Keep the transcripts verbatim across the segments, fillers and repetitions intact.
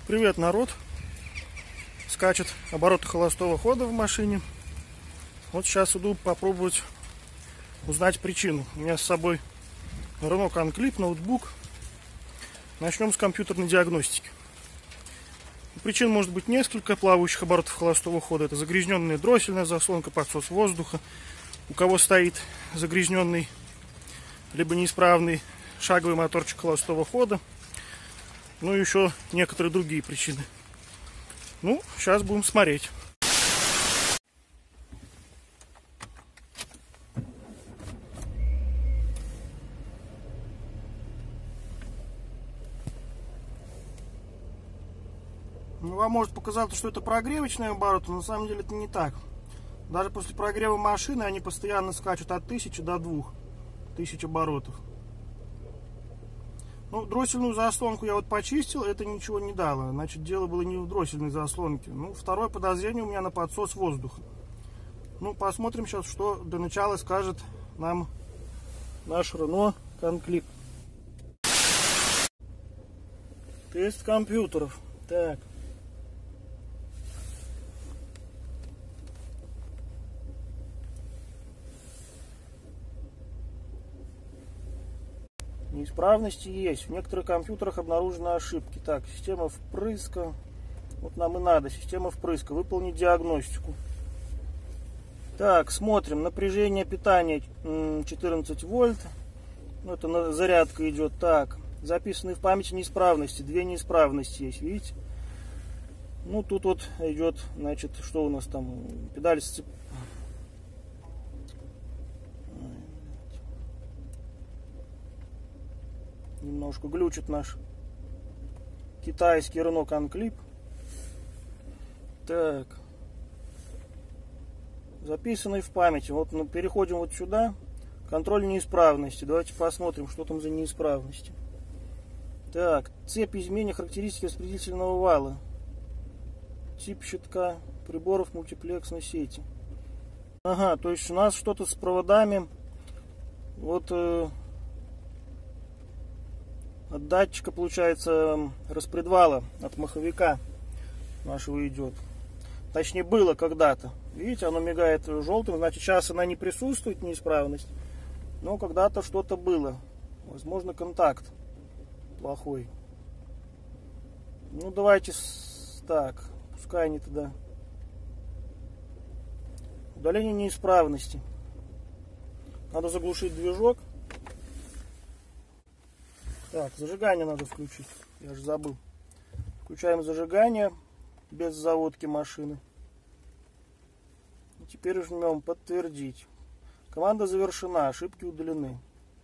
Привет, народ! Скачет обороты холостого хода в машине. Вот сейчас иду попробовать узнать причину. У меня с собой Renault ConClip, ноутбук. Начнем с компьютерной диагностики. Причин может быть несколько плавающих оборотов холостого хода. Это загрязненная дроссельная заслонка, подсос воздуха. У кого стоит загрязненный либо неисправный шаговый моторчик холостого хода. Ну и еще некоторые другие причины. Ну, сейчас будем смотреть. Ну, вам может показаться, что это прогревочные обороты, но на самом деле это не так. Даже после прогрева машины они постоянно скачут от тысячи до двух тысяч оборотов. Ну, дроссельную заслонку я вот почистил, это ничего не дало. Значит, дело было не в дроссельной заслонке. Ну, второе подозрение у меня на подсос воздуха. Ну, посмотрим сейчас, что для начала скажет нам наш Renault ConClip. Тест компьютеров. Так. Неисправности есть. В некоторых компьютерах обнаружены ошибки. Так, система впрыска. Вот нам и надо. Система впрыска. Выполнить диагностику. Так, смотрим. Напряжение питания четырнадцать вольт. Ну, это зарядка идет. Так, записаны в памяти неисправности. Две неисправности есть, видите? Ну, тут вот идет, значит, что у нас там? Педаль сцеп... Немножко глючит наш китайский Renault ConClip. Так. Записанный в памяти. Вот мы переходим вот сюда. Контроль неисправности. Давайте посмотрим, что там за неисправности. Так. Цепь изменения характеристики распределительного вала. Тип щитка приборов мультиплексной сети. Ага, то есть у нас что-то с проводами. Вот... Э От датчика, получается, распредвала от маховика нашего идет. Точнее, было когда-то. Видите, оно мигает желтым. Значит, сейчас она не присутствует, неисправность. Но когда-то что-то было. Возможно, контакт плохой. Ну, давайте так. Пускай они тогда. Удаление неисправности. Надо заглушить движок. Так, зажигание надо включить. Я же забыл. Включаем зажигание без заводки машины. И теперь жмем подтвердить. Команда завершена, ошибки удалены.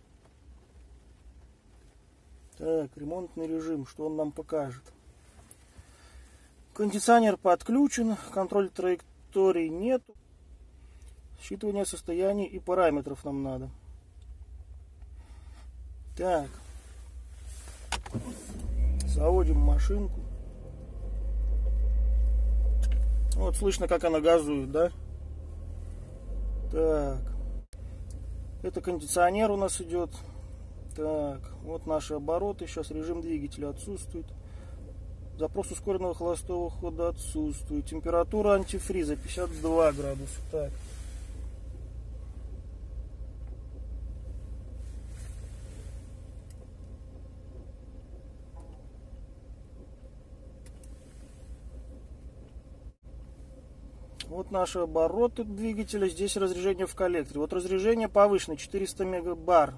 Так, ремонтный режим, что он нам покажет? Кондиционер подключен, контроль траектории нет. Считывание состояний и параметров нам надо. Так. Заводим машинку. Вот слышно, как она газует, да? Так. Это кондиционер у нас идет. Так. Вот наши обороты. Сейчас режим двигателя отсутствует. Запрос ускоренного холостого хода отсутствует. Температура антифриза пятьдесят два градуса. Так. Вот наши обороты двигателя. Здесь разряжение в коллекторе. Вот разряжение повышено, четыреста мегабар.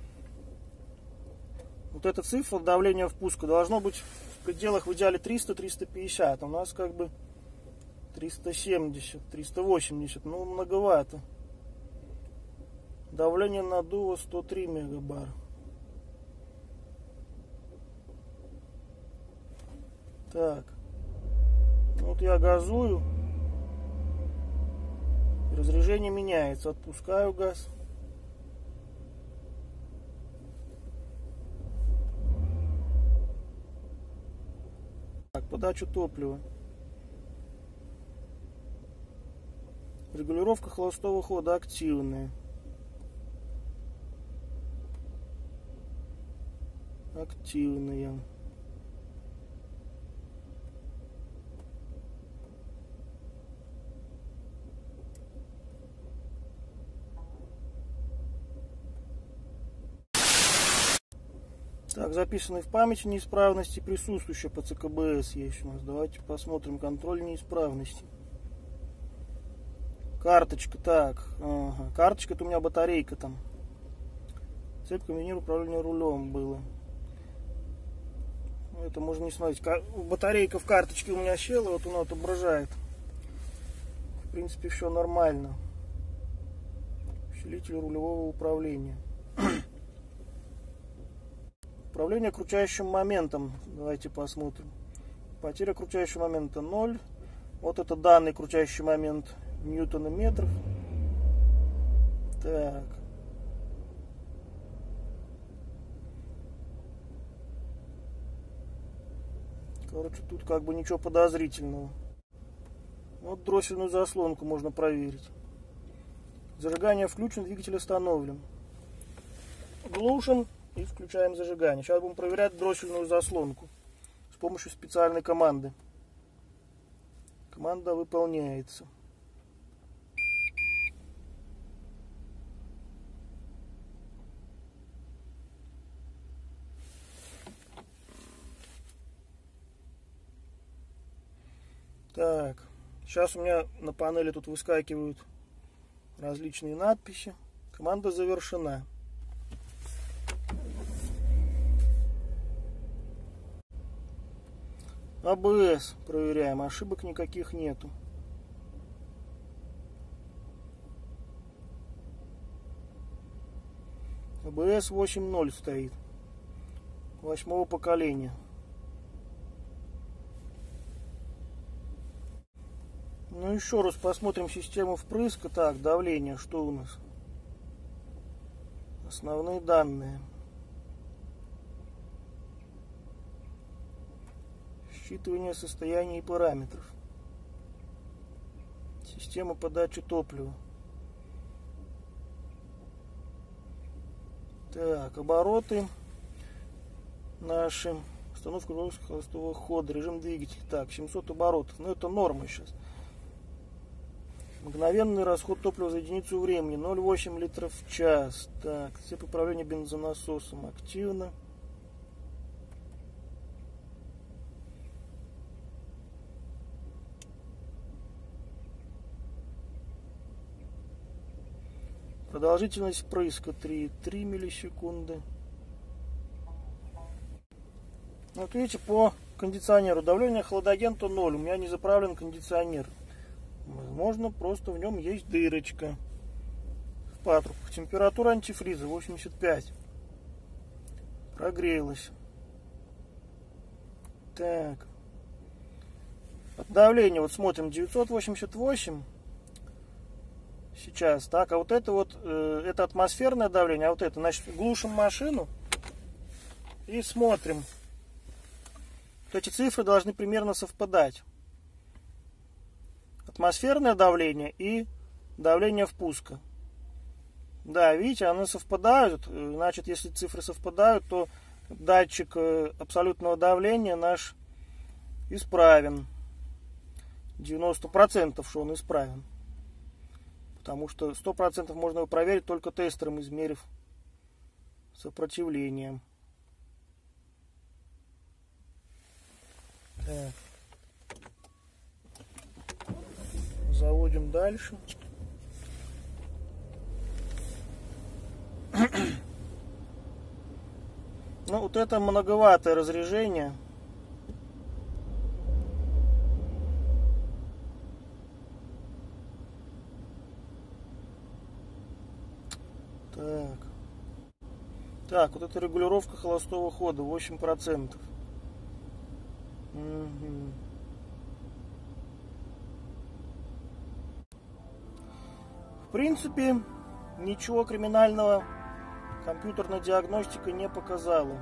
Вот эта цифра давления впуска должно быть в пределах в идеале триста — триста пятьдесят. У нас как бы триста семьдесят — триста восемьдесят. Ну, многовато. Давление наддува сто три мегабар. Так. Вот я газую. Разряжение меняется. Отпускаю газ. Так, подачу топлива. Регулировка холостого хода активная. Активная. Так, записанные в памяти неисправности присутствующие по цэ ка бэ эс есть у нас. Давайте посмотрим контроль неисправности. Карточка, так, ага. Карточка, это у меня батарейка там. Цепь комбинированного управления рулем было. Это можно не смотреть. Батарейка в карточке у меня села, вот она отображает. В принципе, все нормально. Усилитель рулевого управления. Управление крутящим моментом. Давайте посмотрим. Потеря крутящего момента ноль. Вот это данный крутящий момент ньютонометров. Так. Короче, тут как бы ничего подозрительного. Вот дроссельную заслонку можно проверить. Зажигание включено, двигатель остановлен. Глушим и включаем зажигание. Сейчас будем проверять дроссельную заслонку с помощью специальной команды. Команда выполняется. Так, сейчас у меня на панели тут выскакивают различные надписи. Команда завершена. а бэ эс проверяем, ошибок никаких нету. а бэ эс восемь ноль стоит, восьмого поколения. Ну, еще раз посмотрим систему впрыска. Так, давление, что у нас? Основные данные. Считывание состояния и параметров. Система подачи топлива. Так, обороты наши. Установка холостого хода. Режим двигателя. Так, семьсот оборотов. Ну, это норма сейчас. Мгновенный расход топлива за единицу времени ноль целых восемь десятых литров в час. Так, цепь управления бензонасосом активно. Продолжительность впрыска три целых три миллисекунды. Вот видите, по кондиционеру давление хладагента ноль. У меня не заправлен кондиционер. Возможно, просто в нем есть дырочка в патрубках. Температура антифриза восемьдесят пять. Прогрелась. Так. Давление, вот смотрим, девятьсот восемьдесят восемь. Сейчас, так, а вот это вот, э, это атмосферное давление, а вот это, значит, глушим машину и смотрим. Вот эти цифры должны примерно совпадать. Атмосферное давление и давление впуска. Да, видите, они совпадают. Значит, если цифры совпадают, то датчик абсолютного давления наш исправен. девяносто процентов, что он исправен. Потому что сто процентов можно его проверить только тестером, измерив сопротивление. Так. Заводим дальше. Ну, вот это многоватое разряжение. Так. Так, вот это регулировка холостого хода, восемь процентов. Угу. В принципе, ничего криминального компьютерная диагностика не показала.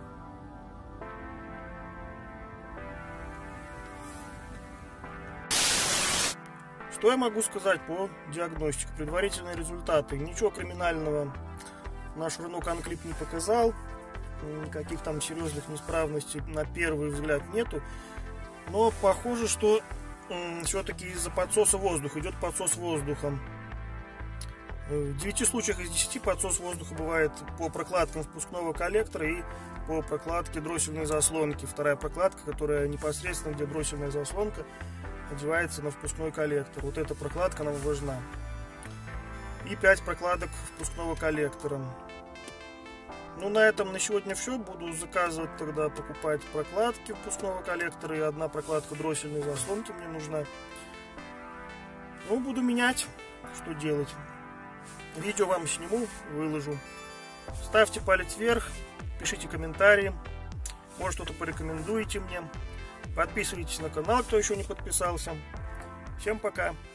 Что я могу сказать по диагностике? Предварительные результаты. Ничего криминального наш Renault ConClip не показал. Никаких там серьезных неисправностей на первый взгляд нету. Но похоже, что все-таки из-за подсоса воздуха. Идет подсос воздухом. В девяти случаях из десяти подсос воздуха бывает по прокладкам впускного коллектора и по прокладке дроссельной заслонки. Вторая прокладка, которая непосредственно, где дроссельная заслонка, одевается на впускной коллектор. Вот эта прокладка нам важна. И пять прокладок впускного коллектора. Ну, на этом на сегодня все. Буду заказывать тогда, покупать прокладки впускного коллектора. И одна прокладка дроссельной заслонки мне нужна. Ну, буду менять. Что делать? Видео вам сниму, выложу. Ставьте палец вверх, пишите комментарии. Может, что-то порекомендуете мне. Подписывайтесь на канал, кто еще не подписался. Всем пока!